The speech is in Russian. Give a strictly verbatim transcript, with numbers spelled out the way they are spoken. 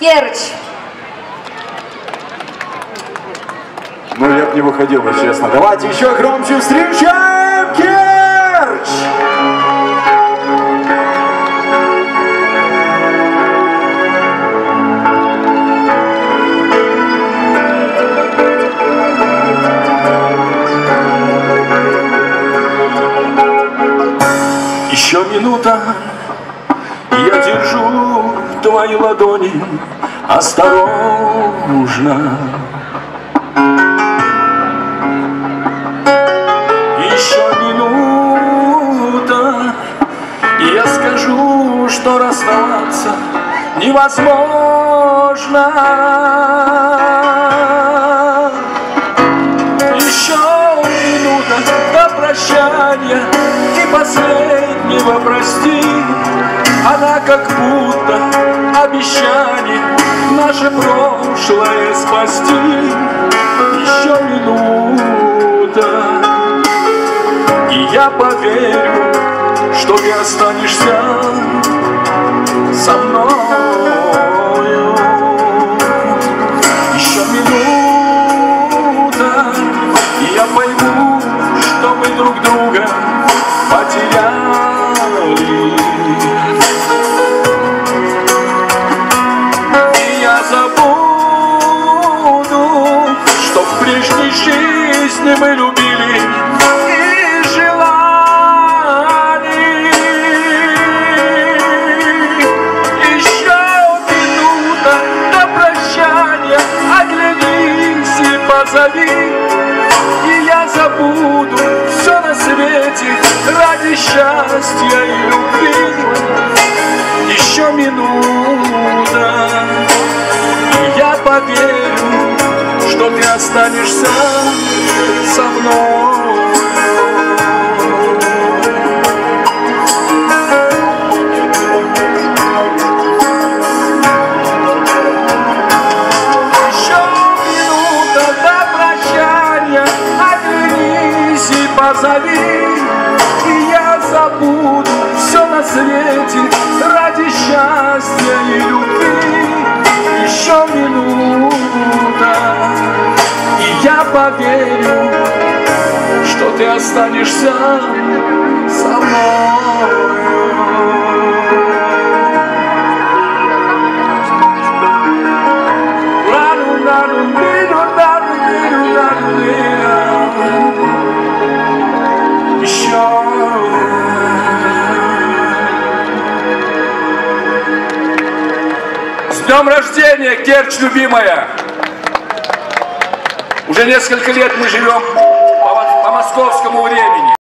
Керчь. Ну, я бы не выходил бы, честно. Давайте еще громче встречаем Керчь! Еще минута, я держу твои ладони осторожно. Еще минута, и я скажу, что расставаться невозможно. Еще минута до прощания и последнего прости. Она как будто обещание наше прошлое спасти. Еще минута, и я поверю, что ты останешься со мною. Еще минута, и я пойму, что мы друг друга потеряли. И я забуду, что в прежней жизни мы любили и желали. Еще минута до прощания, оглянись и позови, и я забуду все на свете ради счастья и любви. Еще минута, и я поверю, что ты останешься со мной. Еще минута до прощания, оглянись и позови, и я забуду все на свете ради счастья и любви. Еще минута, и я поверю, что ты останешься со мной. Еще. С днем рождения, Керчь, любимая! Уже несколько лет мы живем по, по московскому времени.